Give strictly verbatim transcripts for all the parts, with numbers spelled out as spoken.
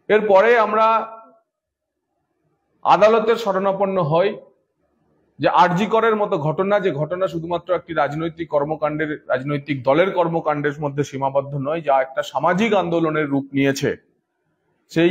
এরপরে আমরা আদালতের শরণাপন্ন হই যে আরজি করের মতো ঘটনা, যে ঘটনা শুধুমাত্র একটি রাজনৈতিক কর্মকাণ্ডের, রাজনৈতিক দলের কর্মকাণ্ডের মধ্যে সীমাবদ্ধ নয়, যা একটা সামাজিক আন্দোলনের রূপ নিয়েছে। সেই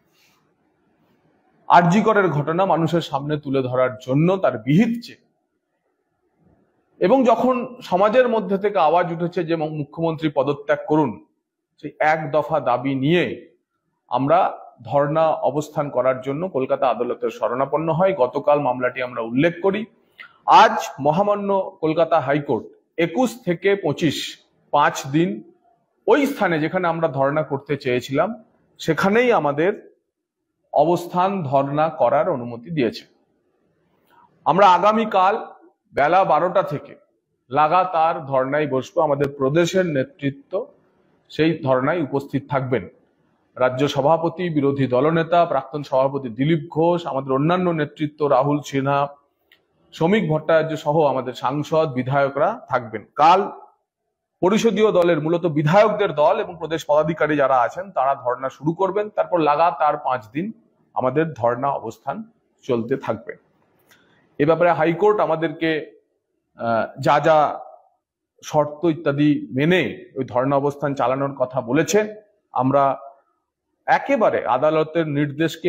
আরজি করের ঘটনা মানুষের সামনে তুলে ধরার জন্য তার বিহিত চেয়ে, এবং যখন সমাজের মধ্যে থেকে আওয়াজ উঠেছে যে মুখ্যমন্ত্রী পদত্যাগ করুন, সেই এক দফা দাবি নিয়ে আমরা ধর্ণা অবস্থান করার জন্য কলকাতা আদালতের শরণাপন্ন হয়। গতকাল মামলাটি আমরা উল্লেখ করি। আজ মহামান্য কলকাতা হাইকোর্ট একুশ থেকে পঁচিশ পাঁচ দিন ওই স্থানে যেখানে আমরা ধর্ণা করতে চেয়েছিলাম সেখানেই আমাদের অবস্থান ধর্ণা করার অনুমতি দিয়েছে। আমরা আগামীকাল বেলা বারোটা থেকে লাগাতার ধর্ণায় বসবো। আমাদের প্রদেশের নেতৃত্ব সেই ধর্ণায় উপস্থিত থাকবেন। রাজ্য সভাপতি, বিরোধী দলনেতা, প্রাক্তন সভাপতি দিলীপ ঘোষ, আমাদের অন্যান্য নেতৃত্ব রাহুল সিনহা, শ্রমিক ভট্টাচার্য সহ আমাদের সাংসদ, বিধায়করা থাকবেন। কাল পরিষদীয় দলের, মূলত বিধায়কদের দল এবং প্রদেশ পদাধিকারী যারা আছেন তারা ধর্ণা শুরু করবেন। তারপর লাগাতার পাঁচ দিন আমাদের ধর্ণা অবস্থান চলতে থাকবে। এ ব্যাপারে হাইকোর্ট আমাদেরকে যা যা শর্ত ইত্যাদি মেনে ওই ধর্ণা অবস্থান চালানোর কথা বলেছে, আমরা একেবারে আদালতের নির্দেশকে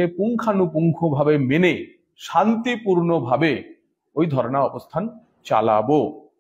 পুঙ্খানুপুঙ্খভাবে মেনে শান্তিপূর্ণভাবে ওই ধর্ণা অবস্থান চালাবো।